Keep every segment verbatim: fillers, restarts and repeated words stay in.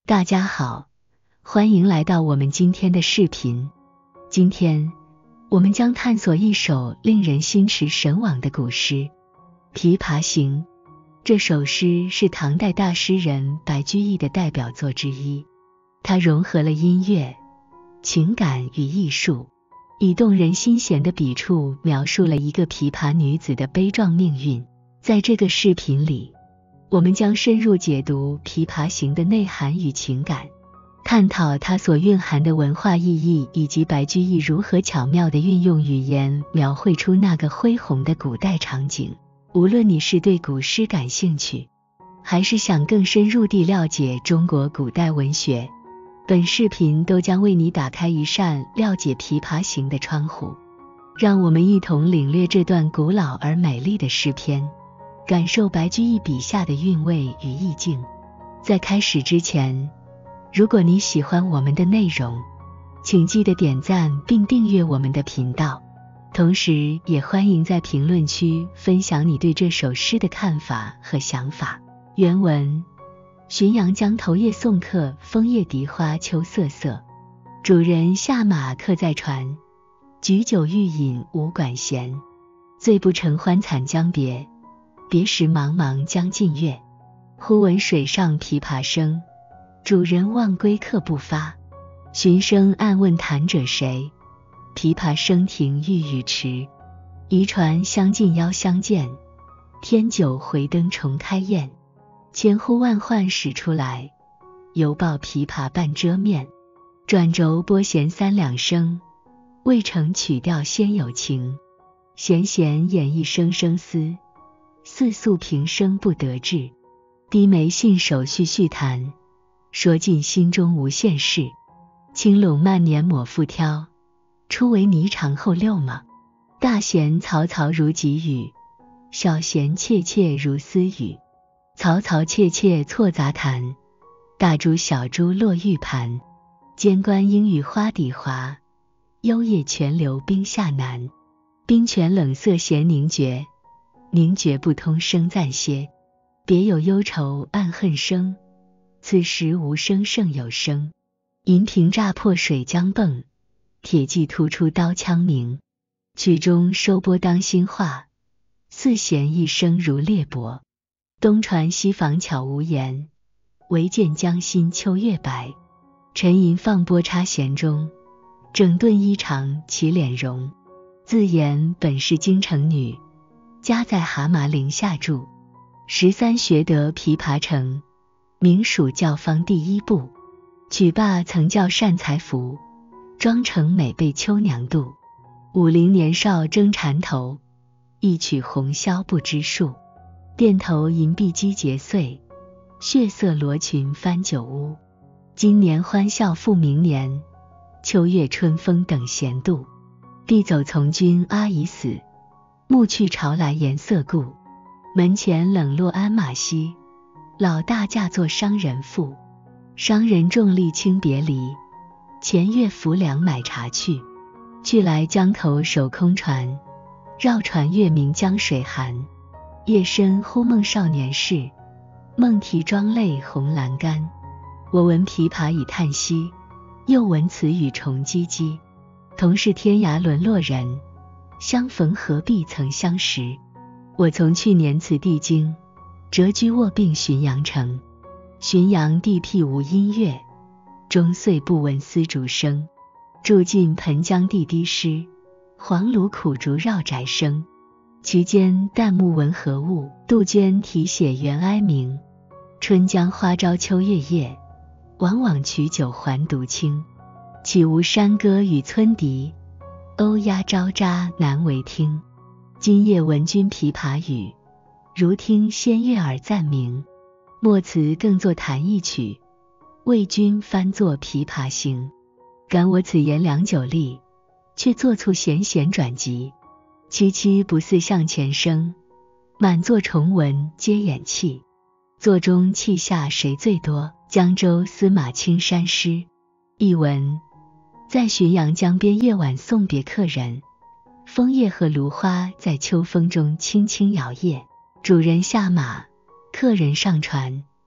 大家好，欢迎来到我们今天的视频。今天我们将探索一首令人心驰神往的古诗《琵琶行》。这首诗是唐代大诗人白居易的代表作之一，它融合了音乐、情感与艺术，以动人心弦的笔触描述了一个琵琶女子的悲壮命运。在这个视频里，我们将深入解读《琵琶行》的内涵与情感，探讨它所蕴含的文化意义，以及白居易如何巧妙地运用语言描绘出那个恢宏的古代场景。无论你是对古诗感兴趣，还是想更深入地了解中国古代文学，本视频都将为你打开一扇了解《琵琶行》的窗户。让我们一同领略这段古老而美丽的诗篇，感受白居易笔下的韵味与意境。在开始之前，如果你喜欢我们的内容，请记得点赞并订阅我们的频道，同时也欢迎在评论区分享你对这首诗的看法和想法。原文：浔阳江头夜送客，枫叶荻花秋瑟瑟。主人下马客在船，举酒欲饮无管弦。醉不成欢惨将别，别时茫茫江浸月。忽闻水上琵琶声，主人忘归客不发。寻声暗问弹者谁？琵琶声停欲语迟。移船相近邀相见，添酒回灯重开宴。千呼万唤始出来，犹抱琵琶半遮面。转轴拨弦三两声，未成曲调先有情。弦弦掩一声声思，似诉平生不得志。低眉信手续续弹，说尽心中无限事。轻拢慢捻抹复挑，初为霓裳后六马。大弦嘈嘈如急雨，小弦切切如私语。嘈嘈切切错杂弹，大珠小珠落玉盘。间关莺语花底滑，幽咽泉流冰下难。冰泉冷涩弦凝绝，凝绝不通声暂歇。别有忧愁暗恨生，此时无声胜有声。银瓶乍破水浆迸，铁骑突出刀枪鸣。曲中收拨当心画，四弦一声如裂帛。东船西舫悄无言，唯见江心秋月白。沉吟放拨插弦中，整顿衣裳起敛容。自言本是京城女，家在蛤蟆陵下住。十三学得琵琶成，名属教坊第一部。曲罢曾教善才服，妆成每被秋娘妒。五陵年少争缠头，一曲红绡不知数。钿头银篦击节碎，血色罗裙翻酒污。今年欢笑复明年，秋月春风等闲度。弟走从军阿已死，暮去朝来颜色故。门前冷落鞍马稀，老大嫁作商人妇。商人重利轻别离，前月浮梁买茶去。去来江头守空船，绕船月明江水寒。夜深忽梦少年事，梦啼妆泪红阑干。我闻琵琶已叹息，又闻此语重唧唧。同是天涯沦落人，相逢何必曾相识。我从去年此地经，谪居卧病浔阳城。浔阳地僻无音乐，终岁不闻丝竹声。住近湓江地低湿，黄芦苦竹绕宅生。其间旦暮闻何物？杜鹃啼血猿哀鸣。春江花朝秋月夜，往往取酒还独倾。岂无山歌与村笛，欧鸦招喳难为听。今夜闻君琵琶语，如听仙乐耳暂明。末词更作弹一曲，为君翻作琵琶行。感我此言良久立，却作促弦弦转急。凄凄不似向前声，满座重闻皆掩泣。座中泣下谁最多？江州司马青衫湿。译文：在浔阳江边夜晚送别客人，枫叶和芦花在秋风中轻轻摇曳。主人下马，客人上船，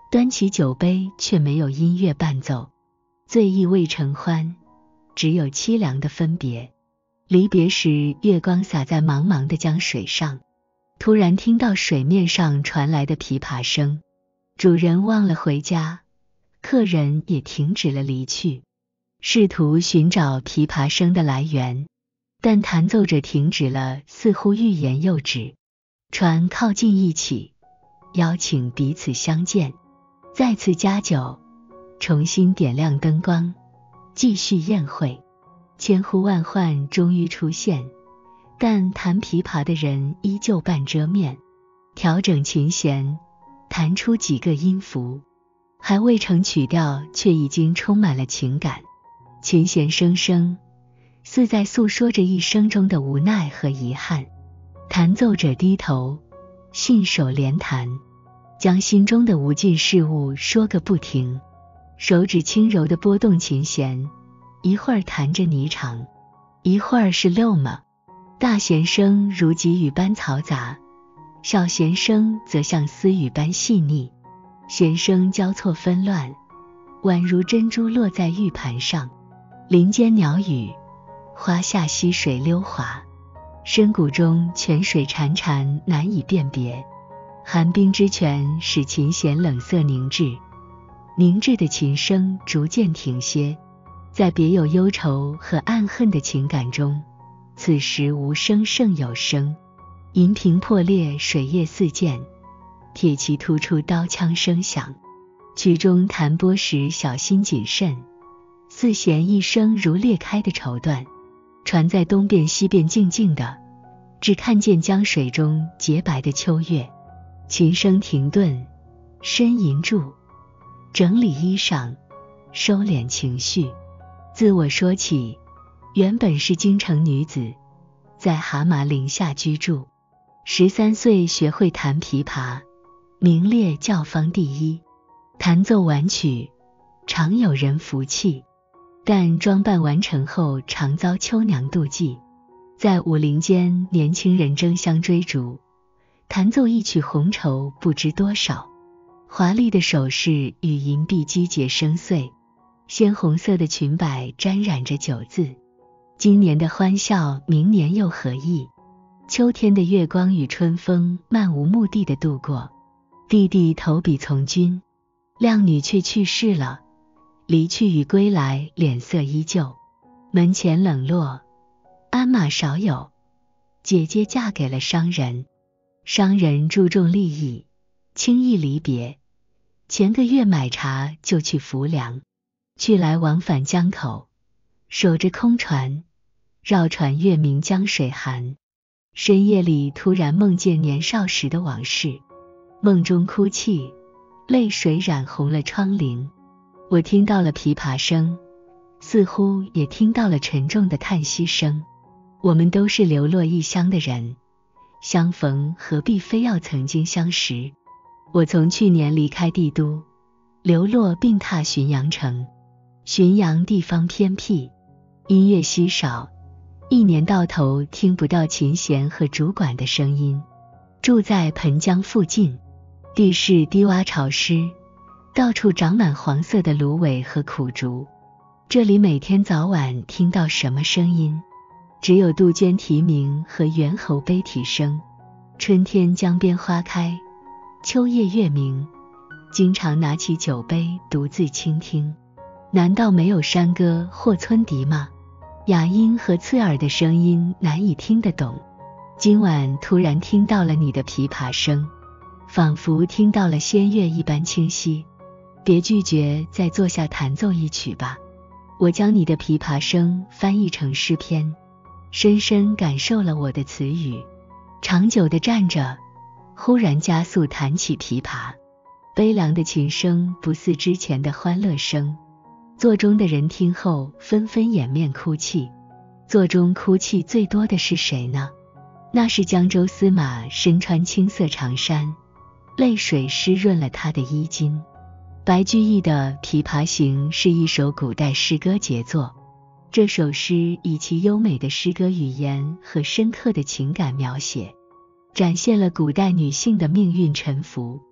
端起酒杯却没有音乐伴奏，醉意未成欢，只有凄凉的分别。离别时，月光洒在茫茫的江水上，突然听到水面上传来的琵琶声，主人忘了回家，客人也停止了离去，试图寻找琵琶声的来源，但弹奏者停止了，似乎欲言又止。船靠近一起，邀请彼此相见，再次加酒，重新点亮灯光，继续宴会。千呼万唤终于出现，但弹琵琶的人依旧半遮面，调整琴弦，弹出几个音符，还未成曲调，却已经充满了情感。琴弦声声，似在诉说着一生中的无奈和遗憾。弹奏者低头，信手连弹，将心中的无尽事物说个不停。手指轻柔地拨动琴弦，一会儿弹着霓裳，一会儿是漏嘛。大弦声如急雨般嘈杂，小弦声则像私语般细腻，弦声交错纷乱，宛如珍珠落在玉盘上。林间鸟语，花下溪水溜滑，深谷中泉水潺潺，难以辨别。寒冰之泉使琴弦冷色凝滞，凝滞的琴声逐渐停歇。在别有忧愁和暗恨的情感中，此时无声胜有声。银瓶破裂，水液四溅，铁骑突出，刀枪声响。曲中弹拨时小心谨慎，四弦一声如裂开的绸缎。船在东边西边静静的，只看见江水中洁白的秋月。琴声停顿，呻吟住，整理衣裳，收敛情绪。自我说起，原本是京城女子，在蛤蟆陵下居住。十三岁学会弹琵琶，名列教坊第一。弹奏完曲，常有人服气，但装扮完成后常遭秋娘妒忌。在武林间，年轻人争相追逐，弹奏一曲红绸不知多少，华丽的首饰与银币击节声碎，鲜红色的裙摆沾染着酒渍。今年的欢笑，明年又何意？秋天的月光与春风漫无目的地度过。弟弟投笔从军，靓女却去世了，离去与归来，脸色依旧。门前冷落，鞍马少有，姐姐嫁给了商人。商人注重利益，轻易离别。前个月买茶就去浮梁，去来往返江口，守着空船，绕船月明江水寒。深夜里突然梦见年少时的往事，梦中哭泣，泪水染红了窗棂。我听到了琵琶声，似乎也听到了沉重的叹息声。我们都是流落异乡的人，相逢何必非要曾经相识。我从去年离开帝都，流落病榻浔阳城。浔阳地方偏僻，音乐稀少，一年到头听不到琴弦和竹管的声音。住在湓江附近，地势低洼潮湿，到处长满黄色的芦苇和苦竹。这里每天早晚听到什么声音？只有杜鹃啼鸣和猿猴悲啼声。春天江边花开，秋夜月明，经常拿起酒杯独自倾听。难道没有山歌或村笛吗？哑音和刺耳的声音难以听得懂。今晚突然听到了你的琵琶声，仿佛听到了仙乐一般清晰。别拒绝，再坐下弹奏一曲吧。我将你的琵琶声翻译成诗篇，深深感受了我的词语。长久地站着，忽然加速弹起琵琶，悲凉的琴声不似之前的欢乐声。座中的人听后纷纷掩面哭泣。座中哭泣最多的是谁呢？那是江州司马，身穿青色长衫，泪水湿润了他的衣襟。白居易的《琵琶行》是一首古代诗歌杰作。这首诗以其优美的诗歌语言和深刻的情感描写，展现了古代女性的命运沉浮。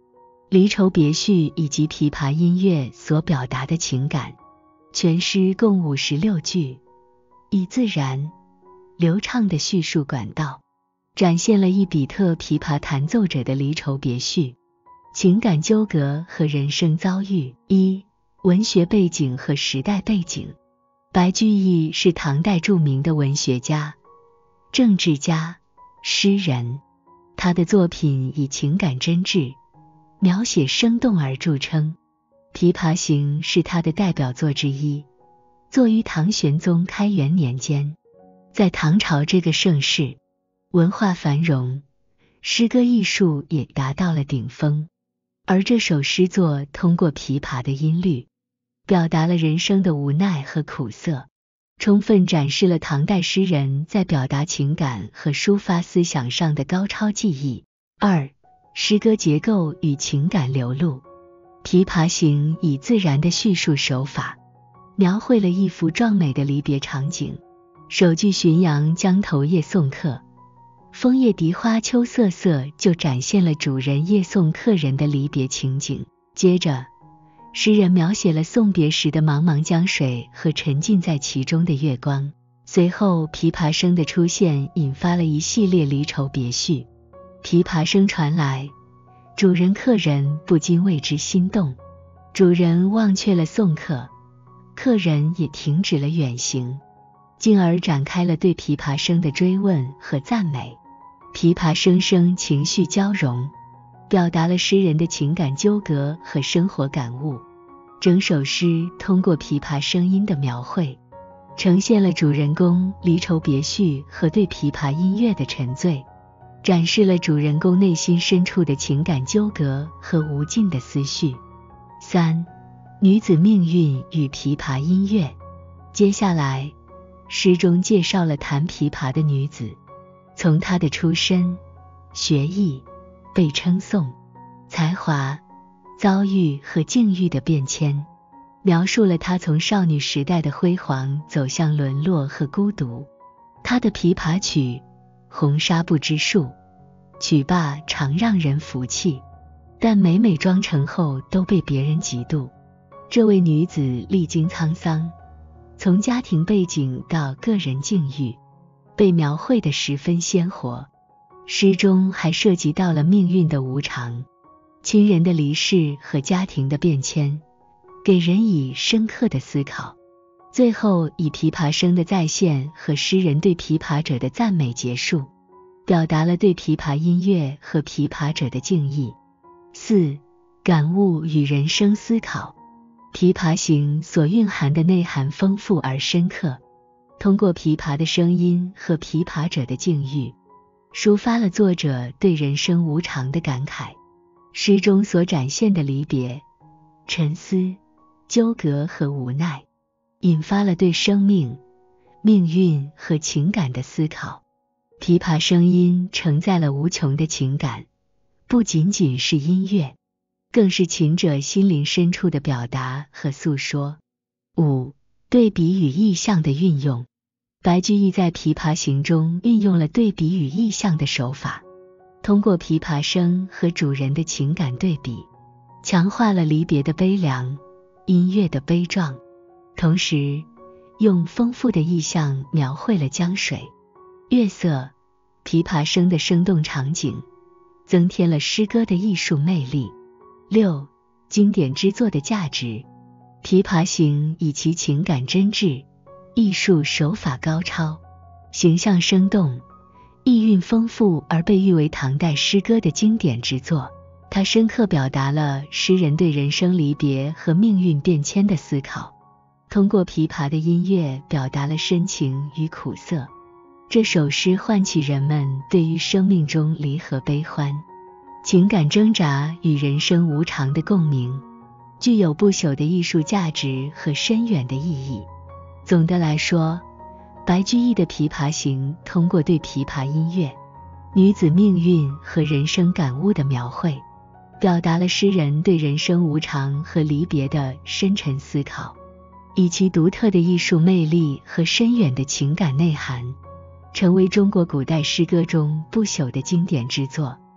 离愁别绪以及琵琶音乐所表达的情感。全诗共五十六句，以自然流畅的叙述管道，展现了一比特琵琶弹奏者的离愁别绪、情感纠葛和人生遭遇。一、文学背景和时代背景。白居易是唐代著名的文学家、政治家、诗人，他的作品以情感真挚、描写生动而著称。《琵琶行》是他的代表作之一，作于唐玄宗开元年间。在唐朝这个盛世，文化繁荣，诗歌艺术也达到了顶峰。而这首诗作通过琵琶的音律，表达了人生的无奈和苦涩，充分展示了唐代诗人在表达情感和抒发思想上的高超技艺。二、诗歌结构与情感流露。《琵琶行》以自然的叙述手法，描绘了一幅壮美的离别场景。首句浔阳江头夜送客，枫叶荻花秋瑟瑟，就展现了主人夜送客人的离别情景。接着，诗人描写了送别时的茫茫江水和沉浸在其中的月光。随后，琵琶声的出现引发了一系列离愁别绪。琵琶声传来，主人客人不禁为之心动，主人忘却了送客，客人也停止了远行，进而展开了对琵琶声的追问和赞美。琵琶声声情绪交融，表达了诗人的情感纠葛和生活感悟。整首诗通过琵琶声音的描绘，呈现了主人公离愁别绪和对琵琶音乐的沉醉，展示了主人公内心深处的情感纠葛和无尽的思绪。三、女子命运与琵琶音乐。接下来，诗中介绍了弹琵琶的女子，从她的出身、学艺、被称颂、才华、遭遇和境遇的变迁，描述了她从少女时代的辉煌走向沦落和孤独。她的琵琶曲红纱不知数，曲罢常让人服气，但每每装成后都被别人嫉妒。这位女子历经沧桑，从家庭背景到个人境遇，被描绘得十分鲜活。诗中还涉及到了命运的无常、亲人的离世和家庭的变迁，给人以深刻的思考。最后以琵琶声的再现和诗人对琵琶者的赞美结束，表达了对琵琶音乐和琵琶者的敬意。四、感悟与人生思考。琵琶行所蕴含的内涵丰富而深刻，通过琵琶的声音和琵琶者的境遇，抒发了作者对人生无常的感慨。诗中所展现的离别、沉思、纠葛和无奈，引发了对生命、命运和情感的思考。琵琶声音承载了无穷的情感，不仅仅是音乐，更是琴者心灵深处的表达和诉说。五、对比与意象的运用。白居易在《琵琶行》中运用了对比与意象的手法，通过琵琶声和主人的情感对比，强化了离别的悲凉、音乐的悲壮，同时用丰富的意象描绘了江水、月色、琵琶声的生动场景，增添了诗歌的艺术魅力。六、经典之作的价值。琵琶行以其情感真挚、艺术手法高超、形象生动、意蕴丰富而被誉为唐代诗歌的经典之作。它深刻表达了诗人对人生离别和命运变迁的思考，通过琵琶的音乐表达了深情与苦涩。这首诗唤起人们对于生命中离合悲欢、情感挣扎与人生无常的共鸣，具有不朽的艺术价值和深远的意义。总的来说，白居易的《琵琶行》通过对琵琶音乐、女子命运和人生感悟的描绘，表达了诗人对人生无常和离别的深沉思考，以其独特的艺术魅力和深远的情感内涵，成为中国古代诗歌中不朽的经典之作。